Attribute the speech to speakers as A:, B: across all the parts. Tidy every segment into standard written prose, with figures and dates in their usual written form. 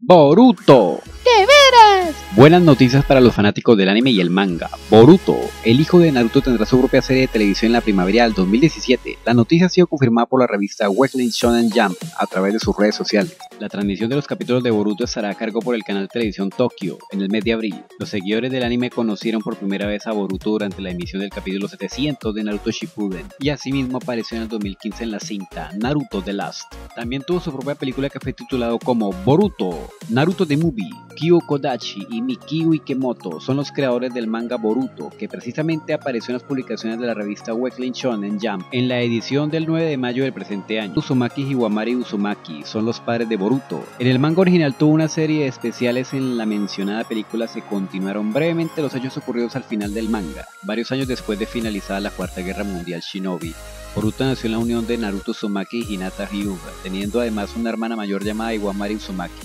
A: Boruto.
B: ¡De veras!
A: Buenas noticias para los fanáticos del anime y el manga. Boruto, el hijo de Naruto, tendrá su propia serie de televisión en la primavera del 2017. La noticia ha sido confirmada por la revista Weekly Shonen Jump a través de sus redes sociales. La transmisión de los capítulos de Boruto estará a cargo por el canal de televisión Tokyo en el mes de abril. Los seguidores del anime conocieron por primera vez a Boruto durante la emisión del capítulo 700 de Naruto Shippuden, y asimismo apareció en el 2015 en la cinta Naruto The Last. También tuvo su propia película que fue titulado como Boruto, Naruto The Movie. Kyo Kodachi y Mikio Ikemoto son los creadores del manga Boruto, que precisamente apareció en las publicaciones de la revista Weekly Shonen Jump en la edición del 9 de mayo del presente año. Uzumaki Iwamari y Uzumaki son los padres de Boruto. En el manga original tuvo una serie de especiales. En la mencionada película se continuaron brevemente los hechos ocurridos al final del manga, varios años después de finalizada la Cuarta Guerra Mundial Shinobi. Boruto nació en la unión de Naruto Uzumaki y Hinata Hyuga, teniendo además una hermana mayor llamada Iwamari Uzumaki.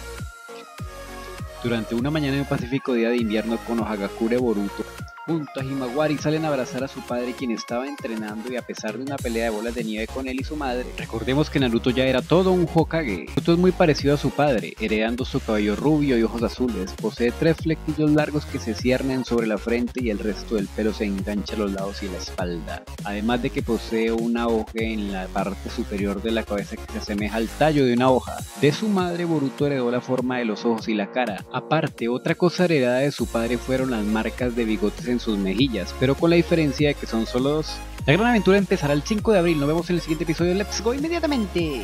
A: Durante una mañana en un pacífico día de invierno, Konohagakure Boruto junto a Himawari salen a abrazar a su padre, quien estaba entrenando, y a pesar de una pelea de bolas de nieve con él y su madre, recordemos que Naruto ya era todo un Hokage. Naruto es muy parecido a su padre, heredando su cabello rubio y ojos azules. Posee 3 flequillos largos que se ciernen sobre la frente y el resto del pelo se engancha a los lados y la espalda. Además de que posee una hoja en la parte superior de la cabeza que se asemeja al tallo de una hoja. De su madre, Boruto heredó la forma de los ojos y la cara. Aparte, otra cosa heredada de su padre fueron las marcas de bigotes en sus mejillas, pero con la diferencia de que son solo 2. La gran aventura empezará el 5 de abril, nos vemos en el siguiente episodio. ¡Let's go inmediatamente!